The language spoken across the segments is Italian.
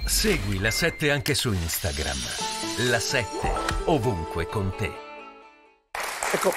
Segui La 7 anche su Instagram. La 7 ovunque con te. Ecco,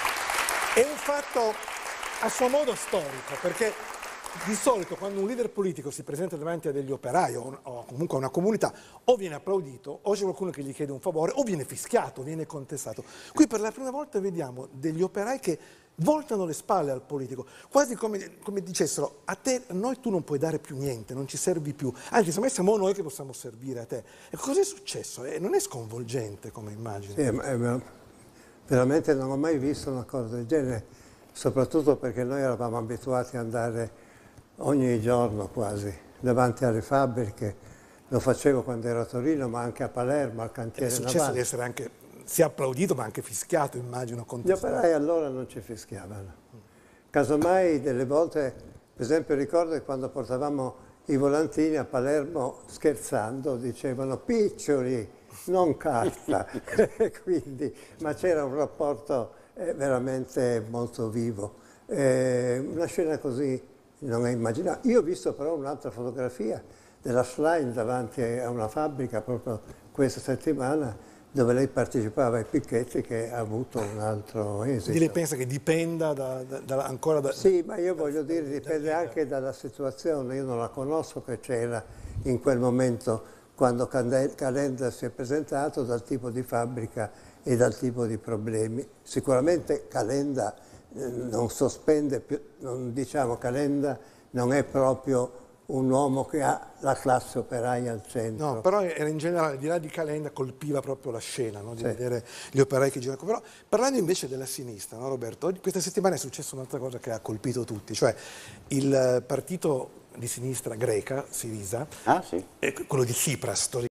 è un fatto a suo modo storico, perché di solito quando un leader politico si presenta davanti a degli operai o comunque a una comunità, o viene applaudito, o c'è qualcuno che gli chiede un favore, o viene fischiato, viene contestato. Qui per la prima volta vediamo degli operai che voltano le spalle al politico, quasi come dicessero: a te, noi tu non puoi dare più niente, non ci servi più, anzi semmai siamo noi che possiamo servire a te. E cosa è successo? Non è sconvolgente come immagine? Sì, veramente non ho mai visto una cosa del genere, soprattutto perché noi eravamo abituati ad andare ogni giorno quasi davanti alle fabbriche. Lo facevo quando ero a Torino, ma anche a Palermo, al cantiere È successo navale. di essere anche sia applaudito ma anche fischiato, immagino, Gli contestato. operai allora non ci fischiavano. Casomai delle volte, per esempio ricordo che quando portavamo i volantini a Palermo, scherzando, dicevano piccioli, non carta. Quindi, ma c'era un rapporto veramente molto vivo. Una scena così non è immaginabile. Io ho visto però un'altra fotografia della Schlein davanti a una fabbrica proprio questa settimana, dove lei partecipava ai picchetti, che ha avuto un altro esito. Quindi lei pensa che dipenda ancora da... Sì, ma io voglio dire, dipende anche dalla situazione. Io non la conosco che c'era in quel momento quando Calenda si è presentato, dal tipo di fabbrica e dal tipo di problemi. Sicuramente Calenda non sospende più, diciamo, Calenda non è proprio un uomo che ha la classe operaia al centro. No, però era in generale, al di là di Calenda, colpiva proprio la scena, no? Di Sì. vedere gli operai che girano. Però parlando invece della sinistra, no, Roberto? Questa settimana è successa un'altra cosa che ha colpito tutti, cioè il partito di sinistra greca, Syriza, Ah, sì. quello di Tsipras,